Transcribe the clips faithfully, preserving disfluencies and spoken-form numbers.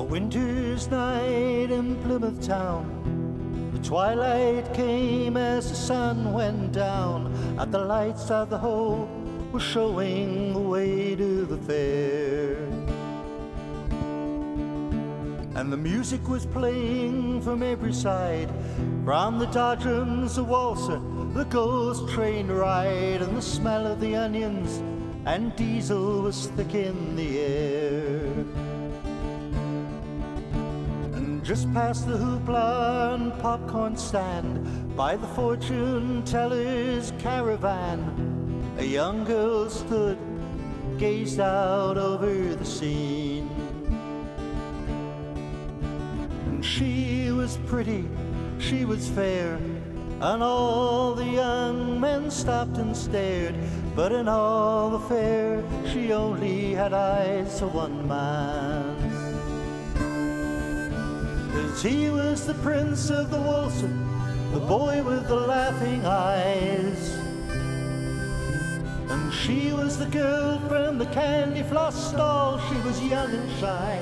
A winter's night in Plymouth town, the twilight came as the sun went down, and the lights of the Hoe were showing the way to the fair. And the music was playing from every side, from the Dodgems, the waltzer, the ghost train ride, and the smell of the onions and diesel was thick in the air. And just past the hoopla and popcorn stand, by the fortune teller's caravan, a young girl stood, gazed out over the scene. And she was pretty, she was fair, and all the young men stopped and stared. But in all the fair, she only had eyes for one man. 'Cause he was the prince of the waltzer, the boy with the laughing eyes. And she was the girl from the candy floss stall, she was young and shy.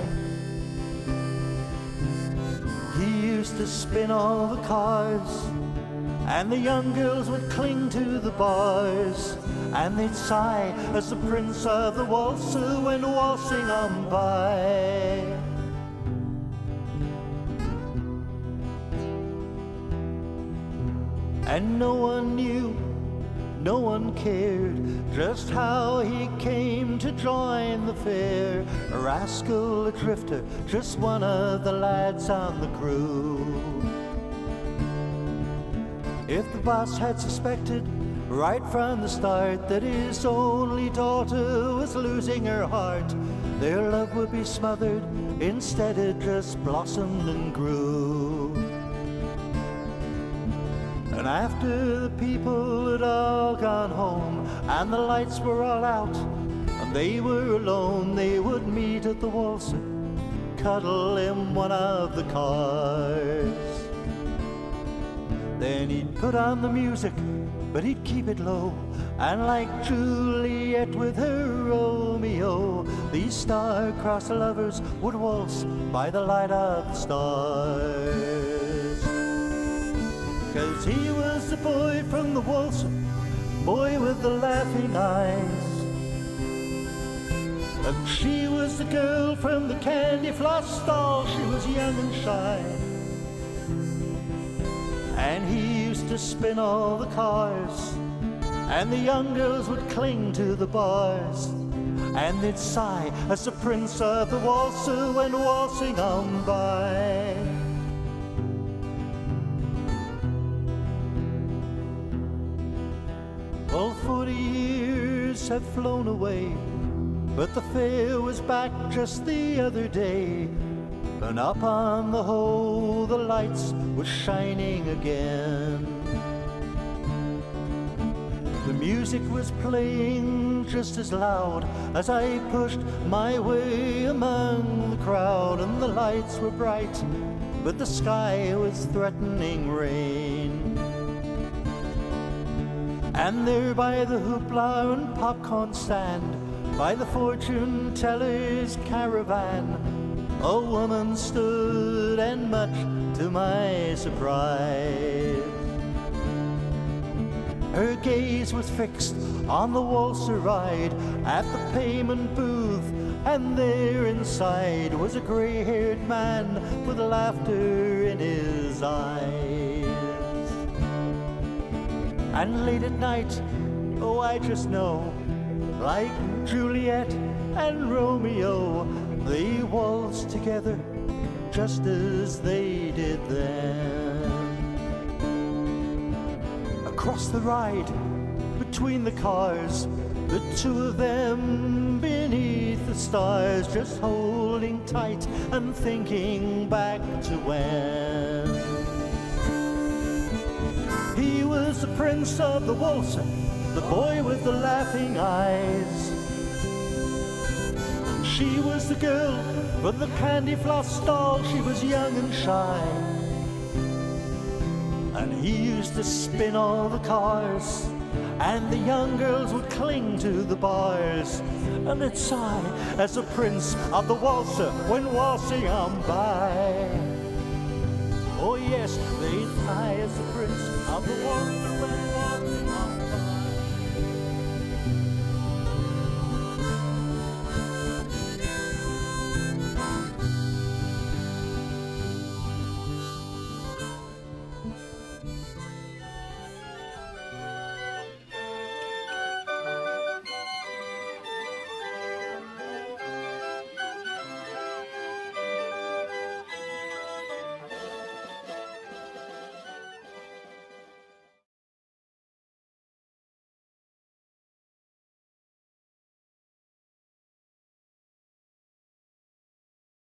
He used to spin all the cars, and the young girls would cling to the bars, and they'd sigh as the prince of the waltzer went waltzing on by. And no one knew, no one cared, just how he came to join the fair. A rascal, a drifter, just one of the lads on the crew. If the boss had suspected right from the start that his only daughter was losing her heart, their love would be smothered, instead it just blossomed and grew. And after the people had all gone home and the lights were all out and they were alone, they would meet at the waltzer, cuddle in one of the cars. Then he'd put on the music, but he'd keep it low, and like Juliet with her Romeo, these star-crossed lovers would waltz by the light of the stars. 'Cause he was the boy from the waltzer, boy with the laughing eyes, and she was the girl from the candy floss stall, she was young and shy. And he used to spin all the cars, and the young girls would cling to the bars, and they'd sigh as the prince of the waltzer went waltzing on by. Well, forty years have flown away, but the fair was back just the other day. And up on the Hoe the lights were shining again. The music was playing just as loud as I pushed my way among the crowd, and the lights were bright, but the sky was threatening rain. And there by the hoopla and popcorn stand, by the fortune teller's caravan, a woman stood, and much to my surprise, her gaze was fixed on the waltzer ride at the payment booth, and there inside was a gray-haired man with laughter in his eyes. And late at night, oh I just know, like Juliet and Romeo, they waltzed together just as they did then. Across the ride, between the cars, the two of them beneath the stars, just holding tight and thinking back to when he was the prince of the waltzer, the boy with the laughing eyes. She was the girl from the candy floss stall, she was young and shy. And he used to spin all the cars, and the young girls would cling to the bars, and they'd sigh as the prince of the waltzer went waltzing on by. Oh yes, they'd sigh as the prince of the waltzer went